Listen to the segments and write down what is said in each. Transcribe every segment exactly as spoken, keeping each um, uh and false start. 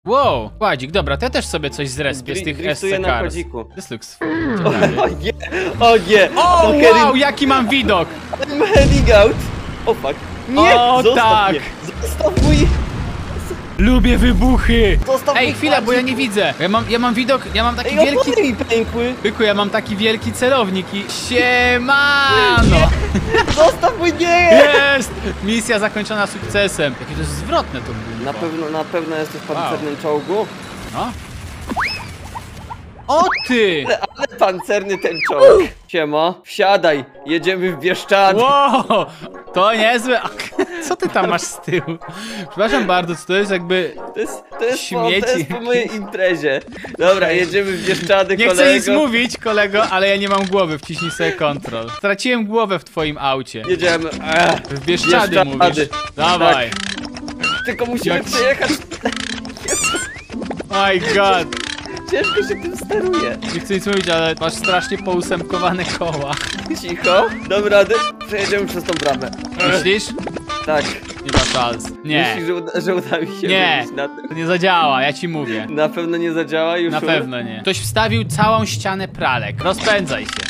Wow, kładzik, dobra, to ja też sobie coś zrespię z tych S C na Cars. kładziku. This looks O nie, o nie! O, O, wow, jaki mam widok! I'm heading out! O fuck! Nie! O, Zostaw tak. mnie! Zostaw mój... Lubię wybuchy! Zostaw Ej, mój chwila, bo ja kładzik. nie widzę. Ja mam, ja mam widok, ja mam taki Ej, wielki... opony mi pękły! Byku, ja mam taki wielki celownik i... Siemano! Zostaw mój, nie! Jest! Misja zakończona sukcesem. Jakie to jest zwrotne to było. Na pewno, na pewno jesteś w pancernym czołgu. No. O ty! Ale, ale pancerny ten czołg. Siema, wsiadaj, jedziemy w Bieszczady. Wow! To niezłe. Co ty tam masz z tyłu? Przepraszam bardzo, co to jest jakby... To jest, to jest, po, Śmieci. to jest po mojej imprezie. Dobra, jedziemy w Bieszczady, Nie kolego. chcę nic mówić, kolego, ale ja nie mam głowy, wciśnij sobie kontrol. Straciłem głowę w twoim aucie. Jedziemy. Ech, W Bieszczady, Bieszczady. mówisz. Dawaj. tylko musimy Jak- przejechać. My god. Ciężko się tym steruje. Nie chcę nic mówić, ale masz strasznie pousemkowane koła. Cicho, dam radę. Przejedziemy przez tą bramę. Myślisz? Tak. Nie ma szans. Nie. Myślisz, że uda, że uda mi się Nie. wyjść na tym? To nie zadziała, ja ci mówię. Na pewno nie zadziała już. Na pewno nie. Ktoś wstawił całą ścianę pralek. Rozpędzaj się.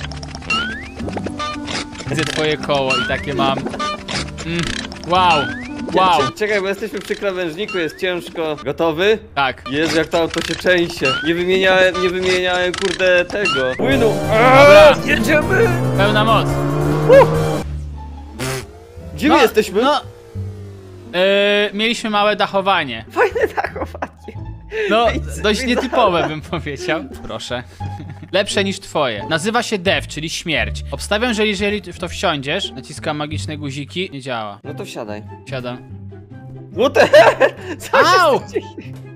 Widzę twoje koło i takie mam. Mm. Wow. Wow. Cze- Czekaj, bo jesteśmy przy krawężniku, jest ciężko. Gotowy? Tak. Jezu, jak to auto się trzęsie. Nie wymieniałem, nie wymieniałem, kurde, tego płynu. Dobra. Jedziemy! Pełna moc. Gdzie my jesteśmy? No. Yy, mieliśmy małe dachowanie. Fajne dachowanie. No, Ej, co dość mi nietypowe dało? bym powiedział. Proszę. Lepsze niż twoje. Nazywa się Death, czyli śmierć. Obstawiam, że jeżeli w to wsiądziesz, naciskam magiczne guziki, nie działa. No to wsiadaj. Siadam. What the hell? Co się Au! dzieje?